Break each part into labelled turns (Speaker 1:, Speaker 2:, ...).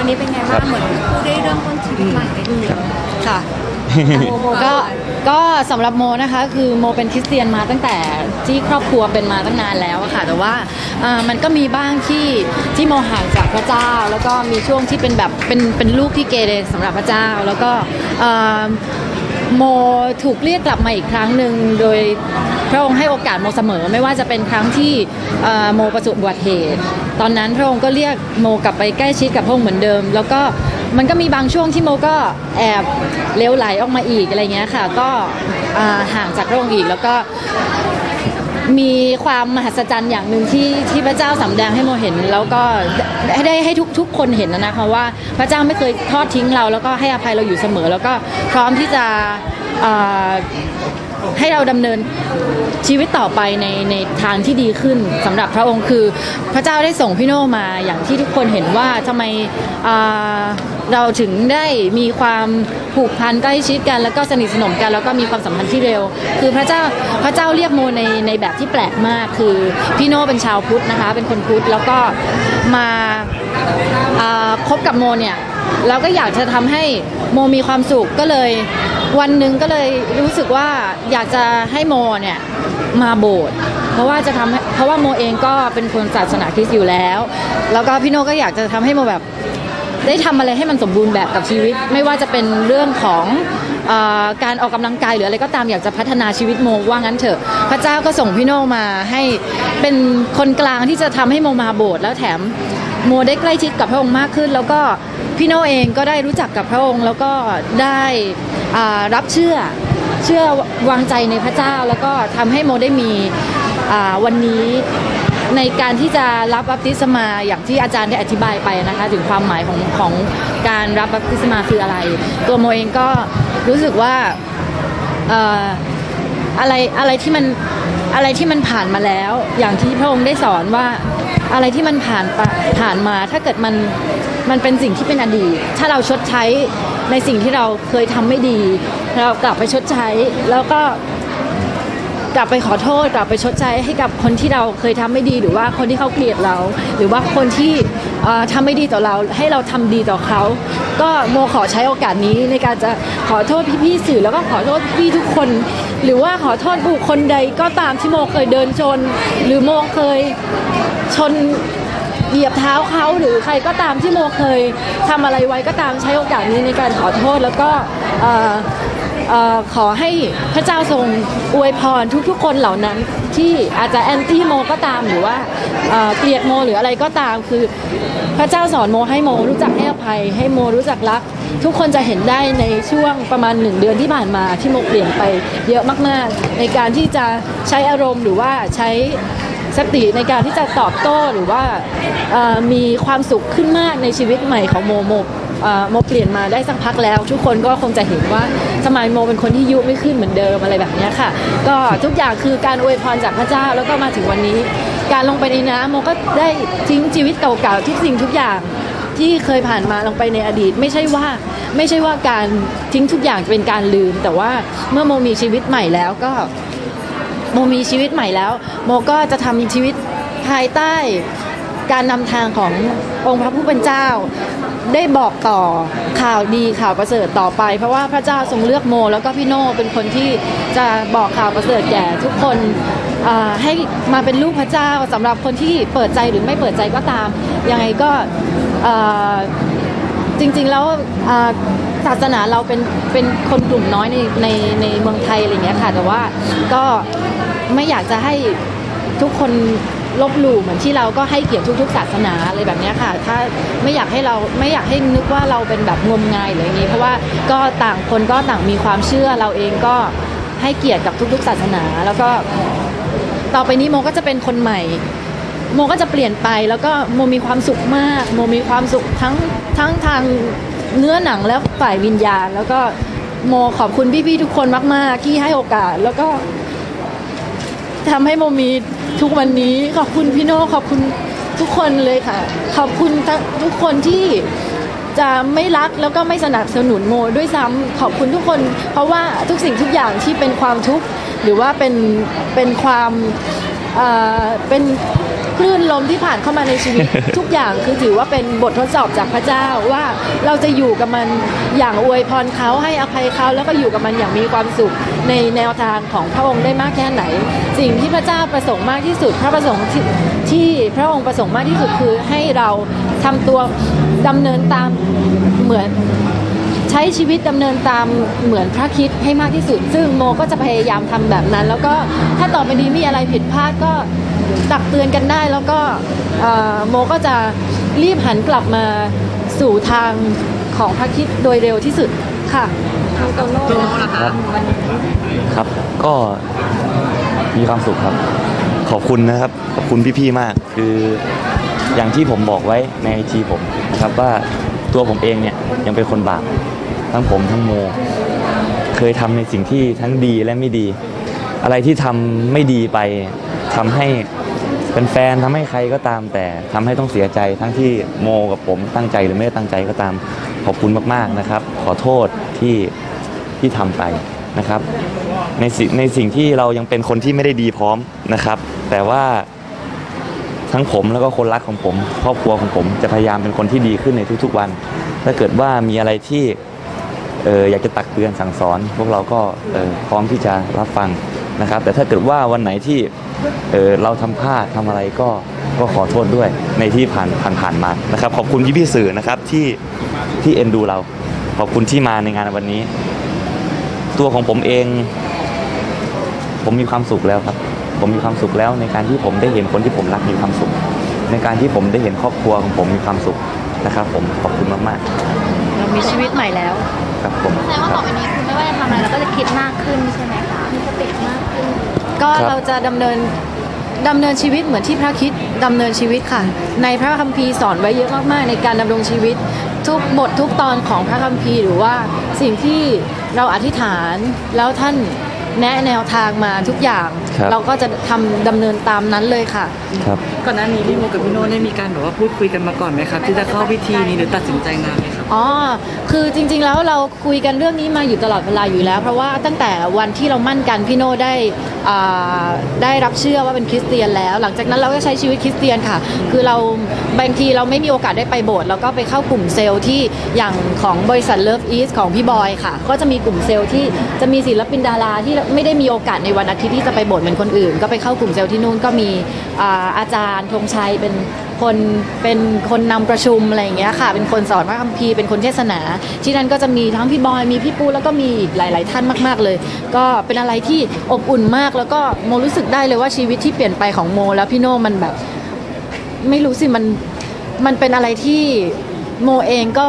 Speaker 1: อนนี้เป็นไงบ้างเหมือนผู้ได้เริ่มต้นชีวิตใหม่ได้ดี
Speaker 2: ค่ะโมก็สำหรับโมนะคะคือโมเป็นคริสเตียนมาตั้งแต่ที่ครอบครัวเป็นมาตั้งนานแล้วค่ะแต่ว่ามันก็มีบ้างที่โมห่างจากพระเจ้าแล้วก็มีช่วงที่เป็นแบบเป็นลูกที่เกเรสำหรับพระเจ้าแล้วก็โมถูกเรียกกลับมาอีกครั้งหนึ่งโดยพระองค์ให้โอกาสโมเสมอไม่ว่าจะเป็นครั้งที่โมประสบอุบัติเหตุตอนนั้นพระองค์ก็เรียกโมกลับไปใกล้ชิดกับพระองค์เหมือนเดิมแล้วก็มันก็มีบางช่วงที่โมก็แอบเลี้ยวไหลออกมาอีกอะไรเงี้ยค่ะก็ห่างจากพระองค์อีกแล้วก็มีความมหัศจรรย์อย่างหนึ่งที่พระเจ้าสำแดงให้โมเห็นแล้วก็ได้ให้ทุกคนเห็นนะคะว่าพระเจ้าไม่เคยทอดทิ้งเราแล้วก็ให้อภัยเราอยู่เสมอแล้วก็พร้อมที่จะให้เราดำเนินชีวิตต่อไปในทางที่ดีขึ้นสำหรับพระองค์คือพระเจ้าได้ส่งพี่โน่มาอย่างที่ทุกคนเห็นว่าทำไมเราถึงได้มีความผูกพันใกล้ชิดกันแล้วก็สนิทสนมกันแล้วก็มีความสัมพันธ์ที่เร็วคือพระเจ้าเรียกโมในแบบที่แปลกมากคือพี่โน่เป็นชาวพุทธนะคะเป็นคนพุทธแล้วก็มาคบกับโมเนี่ยเราก็อยากจะทำให้โมมีความสุขก็เลยวันหนึ่งก็เลยรู้สึกว่าอยากจะให้โมเนี่ยมาโบสถ์เพราะว่าโมเองก็เป็นคนศาสนาคริสต์อยู่แล้วแล้วก็พี่โน่ก็อยากจะทำให้โมแบบได้ทำอะไรให้มันสมบูรณ์แบบกับชีวิตไม่ว่าจะเป็นเรื่องของการออกกำลังกายหรืออะไรก็ตามอยากจะพัฒนาชีวิตโมว่างั้นเถอะพระเจ้าก็ส่งพี่โน่มาให้เป็นคนกลางที่จะทำให้โมมาโบสถ์แล้วแถมโมได้ใกล้ชิดกับพระองค์มากขึ้นแล้วก็พี่โน่เองก็ได้รู้จักกับพระองค์แล้วก็ได้รับเชื่อวางใจในพระเจ้าแล้วก็ทำให้โมได้มีวันนี้ในการที่จะรับบัพติศมาอย่างที่อาจารย์ได้อธิบายไปนะคะถึงความหมายของการรับบัพติศมาคืออะไรตัวโมเองก็รู้สึกว่าอะไรที่มันผ่านมาแล้วอย่างที่พระองค์ได้สอนว่าอะไรที่มันผ่านมาถ้าเกิดมันเป็นสิ่งที่เป็นอดีตถ้าเราชดใช้ในสิ่งที่เราเคยทำไม่ดีเรากลับไปชดใช้แล้วก็กลับไปขอโทษกลับไปชดใช้ให้กับคนที่เราเคยทำไม่ดีหรือว่าคนที่เขาเกลียดเราหรือว่าคนที่ทำไม่ดีต่อเราให้เราทำดีต่อเขาก็โมขอใช้โอกาสนี้ในการจะขอโทษพี่ๆสื่อแล้วก็ขอโทษพี่ทุกคนหรือว่าขอโทษบุคคลใดก็ตามที่โมเคยเดินชนหรือโมเคยชนเหยียบเท้าเขาหรือใครก็ตามที่โมเคยทำอะไรไว้ก็ตามใช้โอกาสนี้ในการขอโทษแล้วก็ขอให้พระเจ้าทรงอวยพรทุกๆคนเหล่านั้นที่อาจจะแอนตี้โมก็ตามหรือว่าเกลียดโมหรืออะไรก็ตามคือพระเจ้าสอนโมให้โมรู้จักให้อภัยให้โมรู้จักรักทุกคนจะเห็นได้ในช่วงประมาณ1 เดือนที่ผ่านมาที่โมเปลี่ยนไปเยอะมากๆในการที่จะใช้อารมณ์หรือว่าใช้สติในการที่จะตอบโต้หรือว่ามีความสุขขึ้นมากในชีวิตใหม่ของโมเปลี่ยนมาได้สักพักแล้วทุกคนก็คงจะเห็นว่าสมัยโมเป็นคนที่ยุไม่ขึ้นเหมือนเดิมอะไรแบบนี้ค่ะก็ทุกอย่างคือการอวยพรจากพระเจ้าแล้วก็มาถึงวันนี้การลงไปในน้ำโมก็ได้ทิ้งชีวิตเก่าๆทุกสิ่งทุกอย่างที่เคยผ่านมาลงไปในอดีตไม่ใช่ว่าการทิ้งทุกอย่างเป็นการลืมแต่ว่าเมื่อโมมีชีวิตใหม่แล้วก็โมมีชีวิตใหม่แล้วโมก็จะทำชีวิตภายใต้การนำทางขององค์พระผู้เป็นเจ้าได้บอกต่อข่าวดีข่าวประเสริฐต่อไปเพราะว่าพระเจ้าทรงเลือกโมแล้วก็พี่โน่เป็นคนที่จะบอกข่าวประเสริฐแก่ทุกคนให้มาเป็นลูกพระเจ้าสำหรับคนที่เปิดใจหรือไม่เปิดใจก็ตามยังไงก็จริงๆแล้วศาสนาเราเป็นคนกลุ่มน้อยในเมืองไทยอะไรเงี้ยค่ะแต่ว่าก็ไม่อยากจะให้ทุกคนลบหลู่เหมือนที่เราก็ให้เกียรติทุกๆศาสนาอะไรแบบนี้ค่ะถ้าไม่อยากให้นึกว่าเราเป็นแบบงมงายหรืออย่างนี้เพราะว่าก็ต่างคนก็ต่างมีความเชื่อเราเองก็ให้เกียรติกับทุกๆศาสนาแล้วก็ต่อไปนี้โมก็จะเป็นคนใหม่โมก็จะเปลี่ยนไปแล้วก็โมมีความสุขมากโมมีความสุขทั้งทางเนื้อหนังและฝ่ายวิญญาณแล้วก็โมขอบคุณพี่ๆทุกคนมากๆที่ให้โอกาสแล้วก็ทำให้โมมีทุกวันนี้ขอบคุณพี่โน่ขอบคุณทุกคนเลยค่ะขอบคุณทุกคนที่จะไม่รักแล้วก็ไม่สนับสนุนโมด้วยซ้ำขอบคุณทุกคนเพราะว่าทุกสิ่งทุกอย่างที่เป็นความทุกข์หรือว่าเป็นความเป็นคลื่นลมที่ผ่านเข้ามาในชีวิต ทุกอย่างคือถือว่าเป็นบททดสอบจากพระเจ้าว่าเราจะอยู่กับมันอย่างอวยพรเขาให้อภัยเขาแล้วก็อยู่กับมันอย่างมีความสุขในแนวทางของพระองค์ได้มากแค่ไหนสิ่งที่พระเจ้าประสงค์มากที่สุดพระประสงค์ที่พระองค์ประสงค์มากที่สุดคือให้เราทำตัวดำเนินตามเหมือนใช้ชีวิตดำเนินตามเหมือนพระคริสต์ให้มากที่สุดซึ่งโมก็จะพยายามทำแบบนั้นแล้วก็ถ้าต่อไปนี้มีอะไรผิดพลาดก็ตักเตือนกันได้แล้วก็โมก็จะรีบหันกลับมาสู่ทางของพระคริสต์โดยเร็วที่สุดค่ะทางโตโน่นะคะวันนี้
Speaker 3: ครับก็มีความสุขครับขอบคุณนะครับขอบคุณพี่ๆมากคืออย่างที่ผมบอกไว้ใน IG ผมนะครับว่าตัวผมเองเนี่ยยังเป็นคนบาปทั้งผมทั้งโมเคยทำในสิ่งที่ทั้งดีและไม่ดีอะไรที่ทำไม่ดีไปทำให้เป็นแฟนทำให้ใครก็ตามแต่ทำให้ต้องเสียใจทั้งที่โมกับผมตั้งใจหรือไม่ได้ตั้งใจก็ตามขอบคุณมากๆนะครับขอโทษที่ทำไปนะครับในสิ่งที่เรายังเป็นคนที่ไม่ได้ดีพร้อมนะครับแต่ว่าทั้งผมแล้วก็คนรักของผมครอบครัวของผมจะพยายามเป็นคนที่ดีขึ้นในทุกๆวันถ้าเกิดว่ามีอะไรที่อยากจะตักเตือนสั่งสอนพวกเราก็พร้อมที่จะรับฟังนะครับแต่ถ้าเกิดว่าวันไหนที่เราทำพลาดทำอะไรก็ขอโทษด้วยในที่ผ่านมานะครับขอบคุณพี่สื่อนะครับที่เอ็นดูเราขอบคุณที่มาในงานวันนี้ตัวของผมเองผมมีความสุขแล้วครับผมมีความสุขแล้วในการที่ผมได้เห็นคนที่ผมรักมีความสุขในการที่ผมได้เห็นครอบครัวของผมมีความสุขนะครับผมขอบคุณมาก
Speaker 2: ๆเรามีชีวิตใหม่แล้ว
Speaker 3: ครับผม
Speaker 1: แสดงว่าต่อไปนี้คือไม่ว่าจะทำอะไรเราก็จะคิดมากขึ้นใช่ไหมคะมีสติมากขึ้น
Speaker 2: ก็เราจะดำเนินชีวิตเหมือนที่พระคริสต์ดำเนินชีวิตค่ะในพระคัมภีร์สอนไว้เยอะมากๆในการดำรงชีวิตทุกบททุกตอนของพระคัมภีร์หรือว่าสิ่งที่เราอธิษฐานแล้วท่านแนะแนวทางมาทุกอย่างเราก็จะดำเนินตามนั้นเลยค่ะ
Speaker 3: ครับ
Speaker 4: ก่อนหน้านี้พี่โมกับพี่โน่ได้มีการแบบว่าพูดคุยกันมาก่อนไหมครับที่จะเข้าพิธีนี้หรือตัดสินใจงานไหมครับ
Speaker 2: คือจริงๆแล้วเราคุยกันเรื่องนี้มาอยู่ตลอดเวลาอยู่แล้วเพราะว่าตั้งแต่วันที่เรามั่นกันพี่โน่ได้รับเชื่อว่าเป็นคริสเตียนแล้วหลังจากนั้นเราก็ใช้ชีวิตคริสเตียนค่ะคือเราบางทีเราไม่มีโอกาสได้ไปโบสถ์เราก็ไปเข้ากลุ่มเซลล์ที่อย่างของบริษัท Love East ของพี่บอยค่ะก็จะมีกลุ่มเซลล์ที่จะมีศิลปินดาราที่ไม่ได้มีโอกาสในวันอาทิตย์ที่จะไปโบสถ์เหมือนคนอื่นก็ไปเข้ากลุ่มเซลล์ที่นู่นก็มีอาจารย์ธงชัยเป็นคนนำประชุมอะไรอย่างเงี้ยค่ะเป็นคนสอนพระคัมภีร์เป็นคนเทศนาที่นั่นก็จะมีทั้งพี่บอยมีพี่ปูแล้วก็มีหลายๆท่านมากๆเลยก็เป็นอะไรที่อบอุ่นมากแล้วก็โมรู้สึกได้เลยว่าชีวิตที่เปลี่ยนไปของโมแล้วพี่โน่มันแบบไม่รู้สิมันเป็นอะไรที่โมเองก็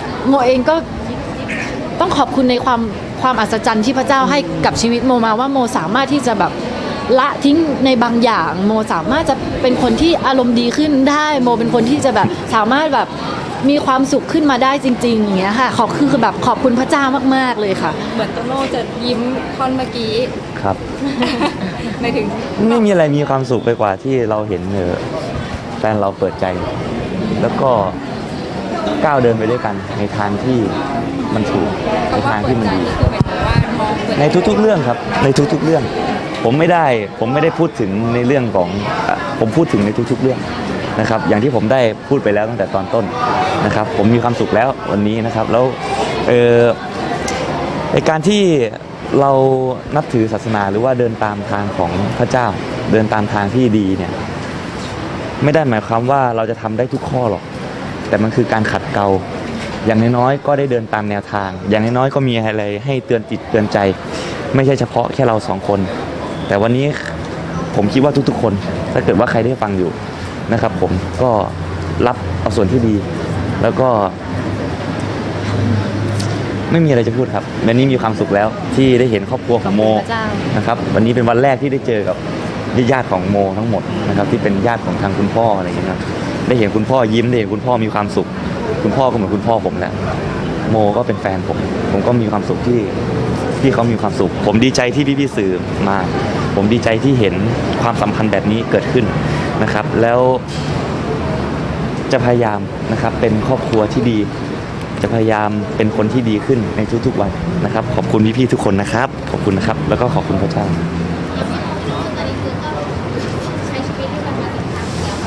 Speaker 2: ต้องขอบคุณในความอัศจรรย์ที่พระเจ้าให้กับชีวิตโมมาว่าโมสามารถที่จะแบบละทิ้งในบางอย่างโมสามารถจะเป็นคนที่อารมณ์ดีขึ้นได้โมเป็นคนที่จะแบบสามารถแบบมีความสุขขึ้นมาได้จริงๆอย่างเงี้ยค่ะคือแบบขอบคุณพระเจ้ามากๆเลยค่ะ
Speaker 1: เหมือนโตโน่จะยิ้มท่อนเมื่อกี้
Speaker 3: ครับ
Speaker 1: ไม่ถึง
Speaker 3: ไม่มีอะไรมีความสุขไปกว่าที่เราเห็นแฟนเราเปิดใจแล้วก็ก้าวเดินไปด้วยกันในทางที่มันถูกในทางที่มันดีในทุกๆเรื่องครับในทุกๆเรื่องผมไม่ได้พูดถึงในเรื่องของผมพูดถึงในทุกๆเรื่องนะครับอย่างที่ผมได้พูดไปแล้วตั้งแต่ตอนต้นนะครับผมมีความสุขแล้ววันนี้นะครับแล้วในการที่เรานับถือศาสนาหรือว่าเดินตามทางของพระเจ้าเดินตามทางที่ดีเนี่ยไม่ได้หมายความว่าเราจะทำได้ทุกข้อหรอกแต่มันคือการขัดเกลาอย่างน้อยๆก็ได้เดินตามแนวทางอย่างน้อยๆก็มีอะไรให้เตือนจิตเตือนใจไม่ใช่เฉพาะแค่เรา2คนแต่วันนี้ผมคิดว่าทุกๆคนถ้าเกิดว่าใครได้ฟังอยู่นะครับผมก็รับเอาส่วนที่ดีแล้วก็ไม่มีอะไรจะพูดครับวันนี้มีความสุขแล้วที่ได้เห็นครอบครัวของโมนะครับวันนี้เป็นวันแรกที่ได้เจอกับญาติของโมทั้งหมดนะครับที่เป็นญาติของทางคุณพ่ออะไรอย่างเงี้ยครับได้เห็นคุณพ่อยิ้มได้เห็นคุณพ่อมีความสุขคุณพ่อก็เหมือนคุณพ่อผมแหละโมก็เป็นแฟนผมก็มีความสุขที่เขามีความสุขผมดีใจที่พี่สื่อมาผมดีใจที่เห็นความสัมพันธ์แบบนี้เกิดขึ้นนะครับแล้วจะพยายามนะครับเป็นครอบครัวที่ดีจะพยายามเป็นคนที่ดีขึ้นในทุกๆวันนะครับขอบคุณพี่ๆทุกคนนะครับขอบคุณนะครับแล้วก็ขอบคุณพระเจ้า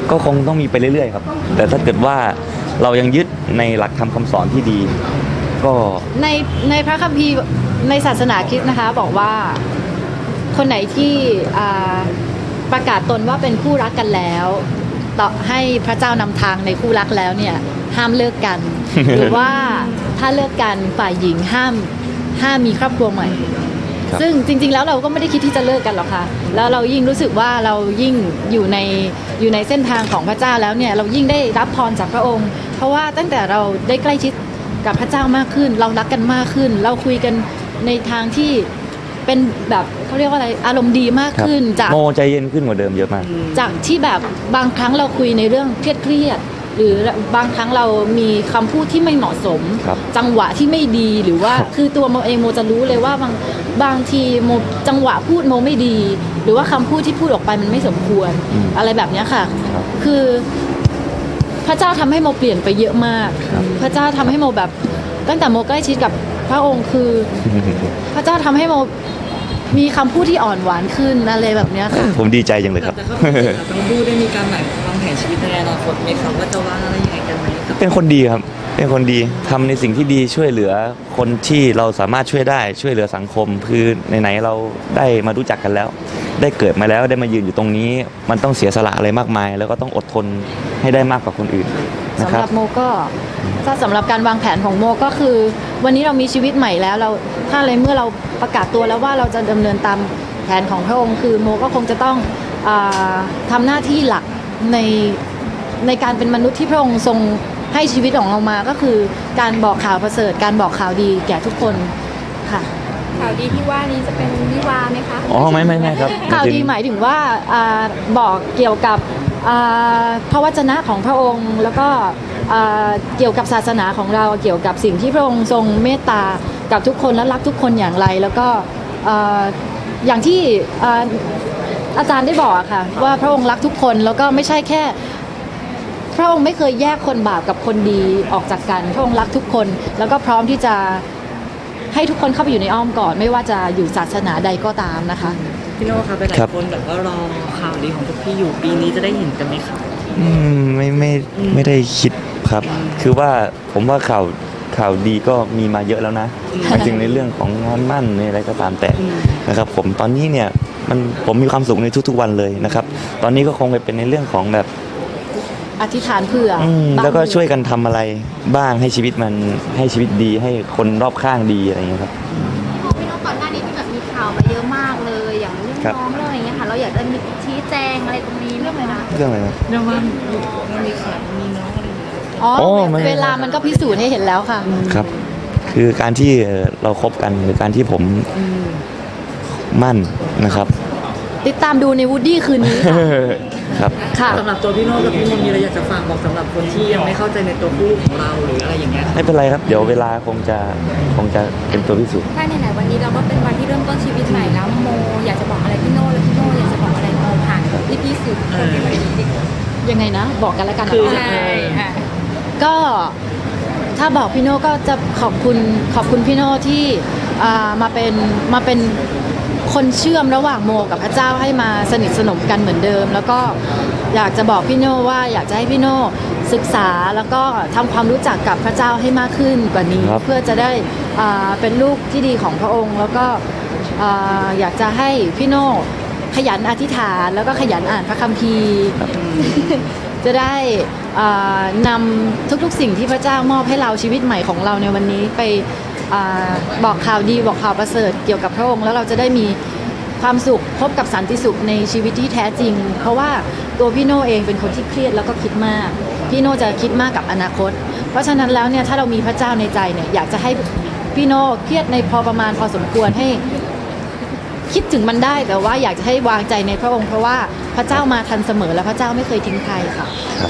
Speaker 3: ก็คงต้องมีไปเรื่อยๆครับแต่ถ้าเกิดว่าเรายังยึดในหลักธรรมคำสอนที่ดีก็
Speaker 2: ในพระคัมภีร์ในศาสนาคริสต์นะคะบอกว่าคนไหนที่ประกาศตนว่าเป็นคู่รักกันแล้วต่อให้พระเจ้านำทางในคู่รักแล้วเนี่ยห้ามเลิกกัน หรือว่าถ้าเลิกกันฝ่ายหญิงห้ามมีครอบครัวใหม่ ซึ่งจริงๆแล้วเราก็ไม่ได้คิดที่จะเลิกกันหรอกค่ะแล้วเรายิ่งรู้สึกว่าเรายิ่งอยู่ในเส้นทางของพระเจ้าแล้วเนี่ยเรายิ่งได้รับพรจากพระองค์ เพราะว่าตั้งแต่เราได้ใกล้ชิดกับพระเจ้ามากขึ้นเรารักกันมากขึ้น เราคุยกันในทางที่เป็นแบบเขาเรียกว่าอะไรอารมณ์ดีมากขึ้นจาก
Speaker 3: โมใจเย็นขึ้นกว่าเดิมเยอะมาก
Speaker 2: จากที่แบบบางครั้งเราคุยในเรื่องเครียดหรือบางครั้งเรามีคำพูดที่ไม่เหมาะสม
Speaker 3: ครับ
Speaker 2: จังหวะที่ไม่ดีหรือว่าคือตัวโมเองโมจะรู้เลยว่าบางทีโมจังหวะพูดโมไม่ดี หรือว่าคำพูดที่พูดออกไปมันไม่สมควรอะไรแบบนี้ค่ะ
Speaker 3: ครับ
Speaker 2: คือพระเจ้าทำให้โมเปลี่ยนไปเยอะมาก พระเจ้าทำให้โมแบบตั้งแต่โมใกล้ชิดกับพระองค์คือ พระเจ้าทำให้โมมีคำพูดที่อ่อนหวานขึ้นอะไรแบบนี้ค่ะ
Speaker 3: ผมดีใจจังเลยครับ
Speaker 4: แต่เขาทั้งคู่ได้มีการวางแผนชีวิตในอนาคตไหมครับว่าจะวางอะไรยังไงกันไหมครับ
Speaker 3: เป็นคนดีครับ เป็นคนดีทำในสิ่งที่ดีช่วยเหลือคนที่เราสามารถช่วยได้ช่วยเหลือสังคมคือไหนๆเราได้มารู้จักกันแล้ว ได้เกิดมาแล้วได้มายืนอยู่ตรงนี้ มันต้องเสียสละอะไรมากมาย แล้วก็ต้องอดทนให้ได้มากกว่าคนอื่นนะ
Speaker 2: สำ
Speaker 3: ค
Speaker 2: ห
Speaker 3: รับ
Speaker 2: รับโมก็ถ้าสำหรับการวางแผนของโมก็คือ วันนี้เรามีชีวิตใหม่แล้วเราถ้าอะไรเมื่อเราประกาศตัวแล้วว่าเราจะดำเนินตามแผนของพระองค์คือโมก็คงจะต้องทำหน้าที่หลักในการเป็นมนุษย์ที่พระองค์ทรงให้ชีวิตของเรามาก็คือการบอกข่าวประเสริฐการบอกข่าวดีแก่ทุกคนค่ะ
Speaker 1: ข่าวดีที่ว่านี้จะเป็นวิวาห์ไหมคะ
Speaker 3: อ๋อไม่ครับ
Speaker 2: ข่าวดีหมายถึงว่าบอกเกี่ยวกับพระวจนะของพระองค์ แล้วก็เกี่ยวกับศาสนาของเราเกี่ยวกับสิ่งที่พระองค์ทรงเมตตากับทุกคนและรักทุกคนอย่างไร แล้วก็อย่างที่อาจารย์ได้บอกอะค่ะว่าพระองค์รักทุกคนแล้วก็ไม่ใช่แค่พระองค์ไม่เคยแยกคนบาปกับคนดีออกจากกันพระองค์รักทุกคนแล้วก็พร้อมที่จะให้ทุกคนเข้าไปอยู่ในอ้อมกอดไม่ว่าจะอยู่ศาสนาใดก็ตามนะคะ
Speaker 4: พี่โน่ครับหลายคนแบบว่ารอข่าวดีของพวกพี่อยู่ปีนี้จะได้เห็นกันไหมครับ
Speaker 3: ไม่ได้คิดครับ คือว่าผมว่าข่าวดีก็มีมาเยอะแล้วนะหมายถึงในเรื่องของงานมั่นในอะไรก็ตามแต่นะครับ ผมตอนนี้เนี่ยผมมีความสุขในทุกๆวันเลยนะครับ ตอนนี้ก็คงไปเป็นในเรื่องของแบบ
Speaker 2: อธิษฐานเผื่อ
Speaker 3: แล้วก็ช่วยกันทำอะไรบ้างให้ชีวิตดีให้คนรอบข้างดีอะไรอย่างเงี้ยครับ
Speaker 1: พี่น้องก่อนหน้านี้ที่แบบมีข่าวมาเยอะมากเลยอย่างเรื่อง
Speaker 3: ครับ
Speaker 1: น้องเรื่องอะไรอย่างเงี้ยค่ะเราอยากจะมีชี้แจงอะไรตรงนี้เรื่องอะไรนะ
Speaker 3: เรื่องอะไรนะ
Speaker 4: เรื่องว่ามีข่าวมีน้องอะไรอย่างเงี้ย
Speaker 2: อ๋อ
Speaker 3: โอ้ไม่
Speaker 2: เวลามันก็พิสูจน์ให้เห็นแล้วค่ะ
Speaker 3: ครับ คือการที่เราคบกันหรือการที่ผมมั่นนะครับ
Speaker 2: ติดตามดูในวูดดี้คืนนี้ค่ะ
Speaker 3: ครับ
Speaker 2: ค่ะ
Speaker 4: สำหรับตัวพี่โน่กับพี่มนต์มีอะไรอยากจะฝากบอกสำหรับคนที่ยังไม่เข้าใจในตัวคู่ของเราหรืออะไรอย่างเงี้ยครับ
Speaker 3: ไม่เป็นไรครับ เดี๋ยวเวลาคงจะเป็นตัวพิสูจน์
Speaker 1: ถ้าไหนๆวันนี้เราก็เป็นวันที่เริ่มต้นชีวิตใหม่แล้วโมอยากจะบอกอะไรพี่โน่และพี่โน่อยากจะบอกอะไรโมผ่านพี่สื่อคนที่มาดี
Speaker 2: ยังไงนะ บอกกันแล้วกันนะ
Speaker 4: คือ
Speaker 1: ใช่ค่ะ
Speaker 2: ก็ถ้าบอกพี่โน่ก็จะขอบคุณพี่โน่ที่มาเป็นคนเชื่อมระหว่างโมกับพระเจ้าให้มาสนิทสนมกันเหมือนเดิม แล้วก็อยากจะบอกพี่โน่ว่าอยากจะให้พี่โน่ศึกษาแล้วก็ทำความรู้จักกับพระเจ้าให้มากขึ้นกว่านี้
Speaker 3: ครับ
Speaker 2: เพื่อจะได้เป็นลูกที่ดีของพระองค์ แล้วก็อยากจะให้พี่โน่ขยันอธิษฐานแล้วก็ขยันอ่านพระคัมภีร์ จะได้นำทุกๆสิ่งที่พระเจ้ามอบให้เราชีวิตใหม่ของเราในวันนี้ไปบอกข่าวดีบอกข่าวประเสริฐเกี่ยวกับพระองค์แล้วเราจะได้มีความสุขพบกับสันติสุขในชีวิตที่แท้จริง เพราะว่าตัวพี่โน่เองเป็นคนที่เครียดแล้วก็คิดมากพี่โน่จะคิดมากกับอนาคต เพราะฉะนั้นแล้วเนี่ยถ้าเรามีพระเจ้าในใจเนี่ยอยากจะให้พี่โน่เครียดในพอประมาณพอสมควรให้คิดถึงมันได้แต่ว่าอยากจะให้วางใจในพระองค์เพราะว่าพระเจ้ามาทันเสมอและพระเจ้าไม่เคยทิ้งใครค่ะ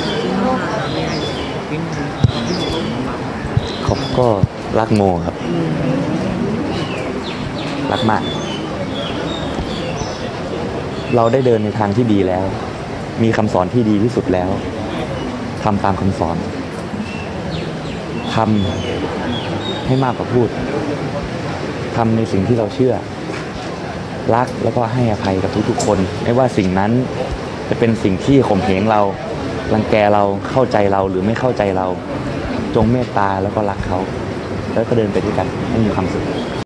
Speaker 3: เขาก็รักโมครับ รักมาก เราได้เดินในทางที่ดีแล้ว มีคำสอนที่ดีที่สุดแล้วทำตามคำสอนทำให้มากกว่าพูดทำในสิ่งที่เราเชื่อ รักแล้วก็ให้อภัยกับทุกๆคนไม่ว่าสิ่งนั้นจะเป็นสิ่งที่ข่มเหงเรารังแกเราเข้าใจเราหรือไม่เข้าใจเรา จงเมตตาแล้วก็รักเขา แล้วก็เดินไปด้วยกันให้มีความสุข